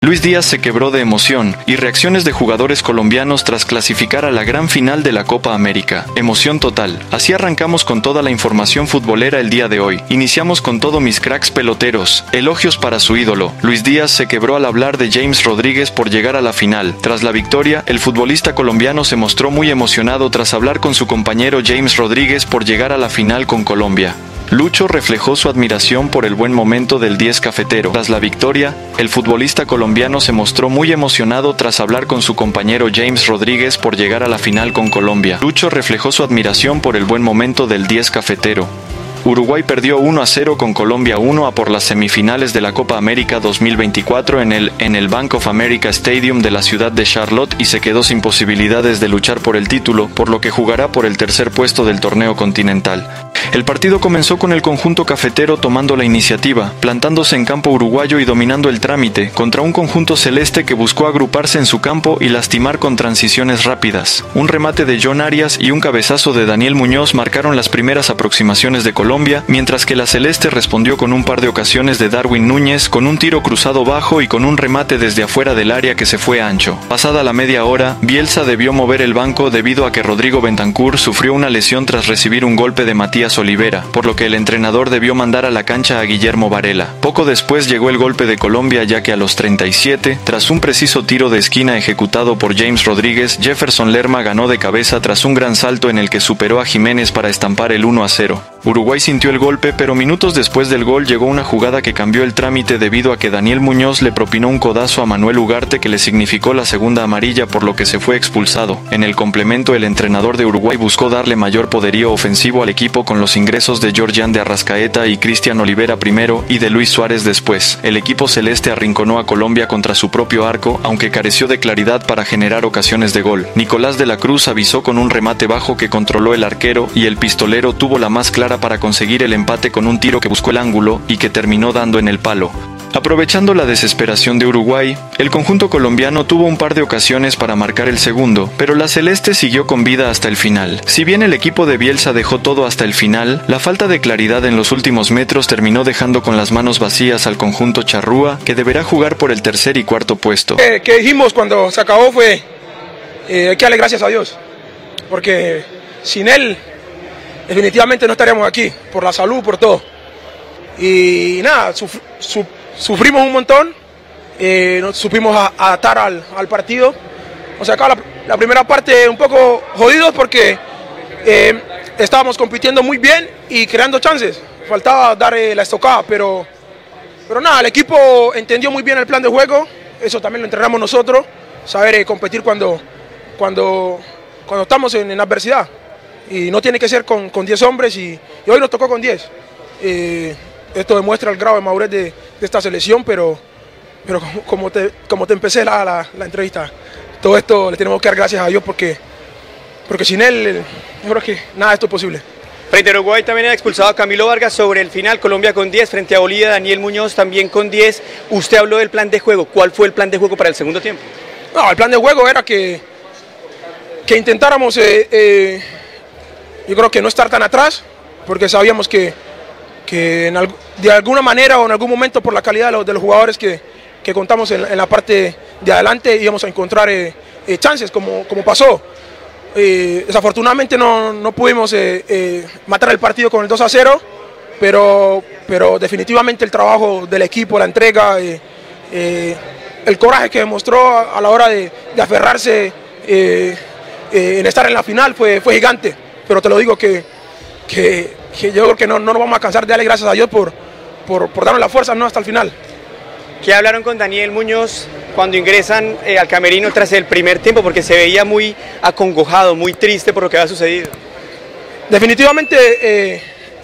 Luis Díaz se quebró de emoción y reacciones de jugadores colombianos tras clasificar a la gran final de la Copa América. Emoción total. Así arrancamos con toda la información futbolera el día de hoy. Iniciamos con todo mis cracks peloteros. Elogios para su ídolo. Luis Díaz se quebró al hablar de James Rodríguez por llegar a la final. Tras la victoria, el futbolista colombiano se mostró muy emocionado tras hablar con su compañero James Rodríguez por llegar a la final con Colombia. Lucho reflejó su admiración por el buen momento del 10 cafetero. Tras la victoria, el futbolista colombiano se mostró muy emocionado tras hablar con su compañero James Rodríguez por llegar a la final con Colombia. Lucho reflejó su admiración por el buen momento del 10 cafetero. Uruguay perdió 1-0 con Colombia 1 por las semifinales de la Copa América 2024 en el Bank of America Stadium de la ciudad de Charlotte y se quedó sin posibilidades de luchar por el título, por lo que jugará por el tercer puesto del torneo continental. El partido comenzó con el conjunto cafetero tomando la iniciativa, plantándose en campo uruguayo y dominando el trámite, contra un conjunto celeste que buscó agruparse en su campo y lastimar con transiciones rápidas. Un remate de John Arias y un cabezazo de Daniel Muñoz marcaron las primeras aproximaciones de Colombia, mientras que la celeste respondió con un par de ocasiones de Darwin Núñez, con un tiro cruzado bajo y con un remate desde afuera del área que se fue ancho. Pasada la media hora, Bielsa debió mover el banco debido a que Rodrigo Bentancur sufrió una lesión tras recibir un golpe de Matías Olivera, por lo que el entrenador debió mandar a la cancha a Guillermo Varela. Poco después llegó el golpe de Colombia, ya que a los 37, tras un preciso tiro de esquina ejecutado por James Rodríguez, Jefferson Lerma ganó de cabeza tras un gran salto en el que superó a Jiménez para estampar el 1-0. Uruguay sintió el golpe, pero minutos después del gol llegó una jugada que cambió el trámite debido a que Daniel Muñoz le propinó un codazo a Manuel Ugarte que le significó la segunda amarilla, por lo que se fue expulsado. En el complemento, el entrenador de Uruguay buscó darle mayor poderío ofensivo al equipo con los ingresos de Georgian de Arrascaeta y Cristian Olivera primero y de Luis Suárez después. El equipo celeste arrinconó a Colombia contra su propio arco, aunque careció de claridad para generar ocasiones de gol. Nicolás de la Cruz avisó con un remate bajo que controló el arquero y el pistolero tuvo la más clara para conseguir el empate con un tiro que buscó el ángulo y que terminó dando en el palo. Aprovechando la desesperación de Uruguay, el conjunto colombiano tuvo un par de ocasiones para marcar el segundo, pero la celeste siguió con vida hasta el final. Si bien el equipo de Bielsa dejó todo hasta el final, la falta de claridad en los últimos metros terminó dejando con las manos vacías al conjunto charrúa, que deberá jugar por el tercer y cuarto puesto. Que dijimos cuando se acabó fue hay que darle gracias a Dios, porque sin él definitivamente no estaríamos aquí, por la salud, por todo. Y nada, sufrimos un montón, nos supimos adaptar al partido. O sea, acá la primera parte un poco jodidos porque estábamos compitiendo muy bien y creando chances. Faltaba dar la estocada, pero nada, el equipo entendió muy bien el plan de juego. Eso también lo entrenamos nosotros, saber competir cuando estamos en adversidad. Y no tiene que ser con 10 hombres y hoy nos tocó con 10. Esto demuestra el grado de madurez de esta selección, pero como te empecé la entrevista, todo esto le tenemos que dar gracias a Dios porque sin él yo creo que nada de esto es posible. Frente a Uruguay también ha expulsado a Camilo Vargas sobre el final, Colombia con 10, frente a Bolivia Daniel Muñoz también con 10. Usted habló del plan de juego, ¿cuál fue el plan de juego para el segundo tiempo? No, el plan de juego era que intentáramos yo creo que no estar tan atrás, porque sabíamos que de alguna manera o en algún momento por la calidad de los jugadores que contamos en la parte de adelante íbamos a encontrar chances como pasó. Desafortunadamente no pudimos matar el partido con el 2-0, pero definitivamente el trabajo del equipo, la entrega, el coraje que demostró a la hora de aferrarse en estar en la final fue gigante. Pero te lo digo que yo creo que no nos vamos a cansar de darle gracias a Dios por darnos la fuerza, ¿no?, hasta el final. ¿Qué hablaron con Daniel Muñoz cuando ingresan al camerino tras el primer tiempo? Porque se veía muy acongojado, muy triste por lo que había sucedido. Definitivamente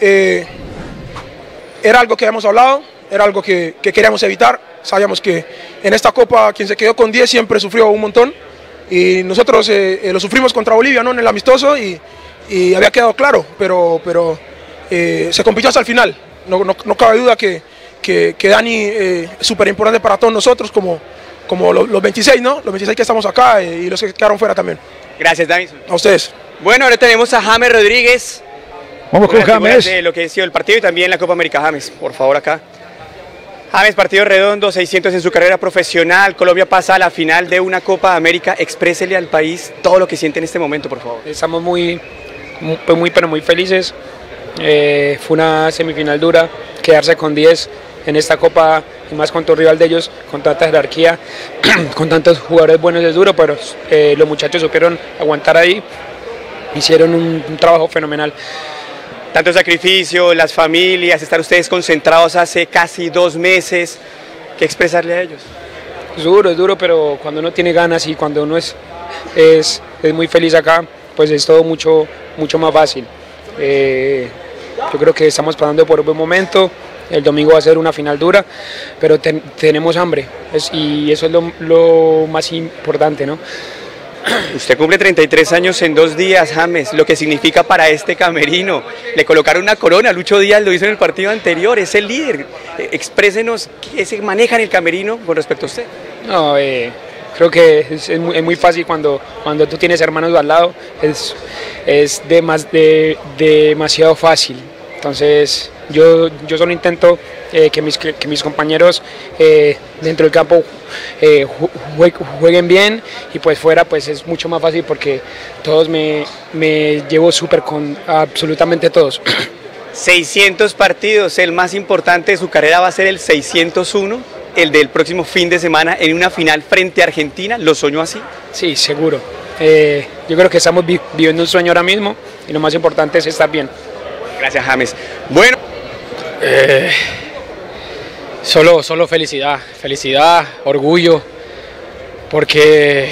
era algo que habíamos hablado, era algo que queríamos evitar. Sabíamos que en esta Copa quien se quedó con 10 siempre sufrió un montón. Y nosotros lo sufrimos contra Bolivia, ¿no?, en el amistoso y había quedado claro, pero se compitió hasta el final. No cabe duda que Dani es súper importante para todos nosotros, como los 26, ¿no? Los 26 que estamos acá y los que quedaron fuera también. Gracias, Dani. A ustedes. Bueno, ahora tenemos a James Rodríguez. Vamos con James. De lo que ha sido el partido y también la Copa América. James, por favor, acá. James, partido redondo, 600 en su carrera profesional, Colombia pasa a la final de una Copa de América, exprésele al país todo lo que siente en este momento, por favor. Estamos muy felices, fue una semifinal dura, quedarse con 10 en esta Copa y más con tu rival de ellos, con tanta jerarquía, con tantos jugadores buenos es duro, pero los muchachos supieron aguantar ahí, hicieron un trabajo fenomenal. Tanto sacrificio, las familias, estar ustedes concentrados hace casi 2 meses, ¿qué expresarle a ellos? Es duro, pero cuando uno tiene ganas y cuando uno es muy feliz acá, pues es todo mucho más fácil. Yo creo que estamos pasando por un buen momento, el domingo va a ser una final dura, pero tenemos hambre y eso es lo más importante, ¿no? Usted cumple 33 años en 2 días, James, lo que significa para este camerino. Le colocaron una corona, Lucho Díaz lo hizo en el partido anterior, es el líder. Exprésenos qué se maneja en el camerino con respecto a usted. No, creo que es muy fácil cuando tú tienes hermanos al lado, es demasiado fácil. Entonces yo solo intento que mis compañeros dentro del campo jueguen bien y pues fuera pues es mucho más fácil porque todos me llevo súper con absolutamente todos. 600 partidos, el más importante de su carrera va a ser el 601, el del próximo fin de semana en una final frente a Argentina. ¿Lo soñó así? Sí, seguro. Yo creo que estamos viviendo un sueño ahora mismo y lo más importante es estar bien. Gracias, James. Bueno. Solo felicidad, orgullo, porque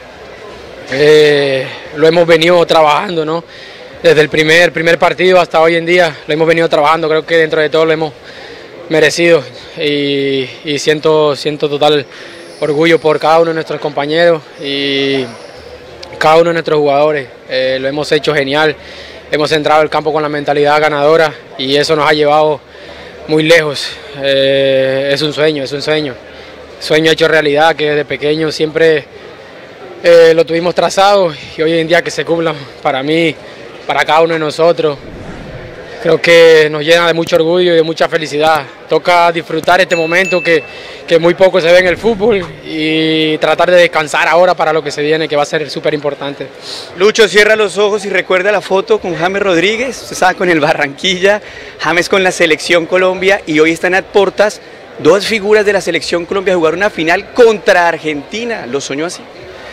lo hemos venido trabajando, ¿no? Desde el primer partido hasta hoy en día lo hemos venido trabajando, creo que dentro de todo lo hemos merecido y siento total orgullo por cada uno de nuestros compañeros y cada uno de nuestros jugadores. Lo hemos hecho genial, hemos entrado al campo con la mentalidad ganadora y eso nos ha llevado muy lejos. Es un sueño hecho realidad que desde pequeño siempre lo tuvimos trazado y hoy en día que se cumpla para mí, para cada uno de nosotros, creo que nos llena de mucho orgullo y de mucha felicidad. Toca disfrutar este momento que muy poco se ve en el fútbol y tratar de descansar ahora para lo que se viene, que va a ser súper importante. Lucho, cierra los ojos y recuerda la foto con James Rodríguez. Usted estaba con el Barranquilla, James con la Selección Colombia y hoy están a portas 2 figuras de la Selección Colombia a jugar una final contra Argentina. ¿Lo soñó así?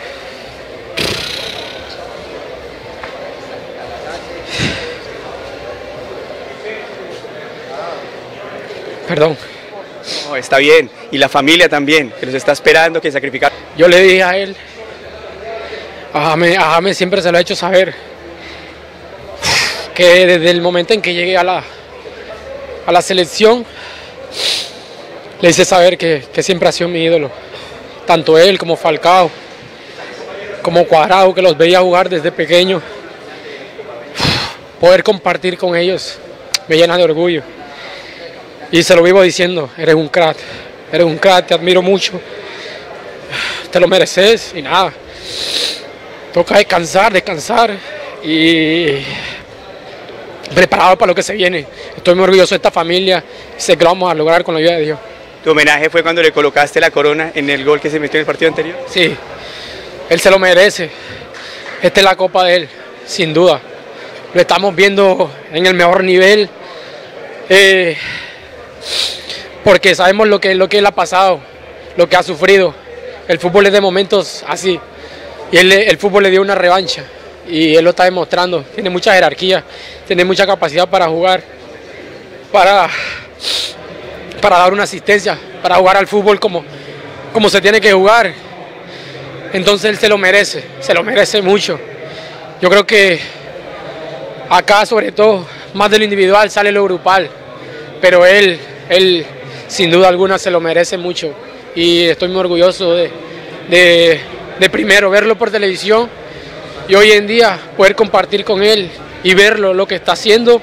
Perdón. No, está bien, y la familia también, que los está esperando, que sacrificar. Yo le dije a él, a James siempre se lo he hecho saber, que desde el momento en que llegué a la selección, le hice saber que siempre ha sido mi ídolo, tanto él como Falcao, como Cuadrado, que los veía jugar desde pequeño. Poder compartir con ellos me llena de orgullo. Y se lo vivo diciendo, eres un crack, te admiro mucho, te lo mereces y nada. Toca descansar y preparado para lo que se viene. Estoy muy orgulloso de esta familia y sé que lo vamos a lograr con la ayuda de Dios. ¿Tu homenaje fue cuando le colocaste la corona en el gol que se metió en el partido anterior? Sí, él se lo merece. Esta es la copa de él, sin duda. Lo estamos viendo en el mejor nivel. Porque sabemos lo que él ha pasado, lo que ha sufrido. El fútbol es de momentos así y el fútbol le dio una revancha y él lo está demostrando. Tiene mucha jerarquía, tiene mucha capacidad para jugar, para dar una asistencia, para jugar al fútbol como se tiene que jugar. Entonces él se lo merece mucho. Yo creo que acá sobre todo, más de lo individual sale lo grupal, pero él sin duda alguna se lo merece mucho y estoy muy orgulloso de primero verlo por televisión y hoy en día poder compartir con él y verlo lo que está haciendo.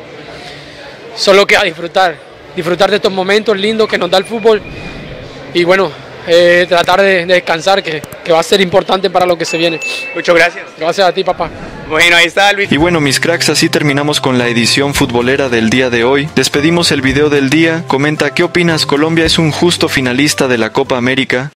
Solo queda disfrutar de estos momentos lindos que nos da el fútbol y bueno, tratar de descansar, que va a ser importante para lo que se viene. Muchas gracias. Gracias a ti, papá. Bueno, ahí está Luis. Y bueno, mis cracks, así terminamos con la edición futbolera del día de hoy. Despedimos el video del día. Comenta qué opinas, ¿Colombia es un justo finalista de la Copa América?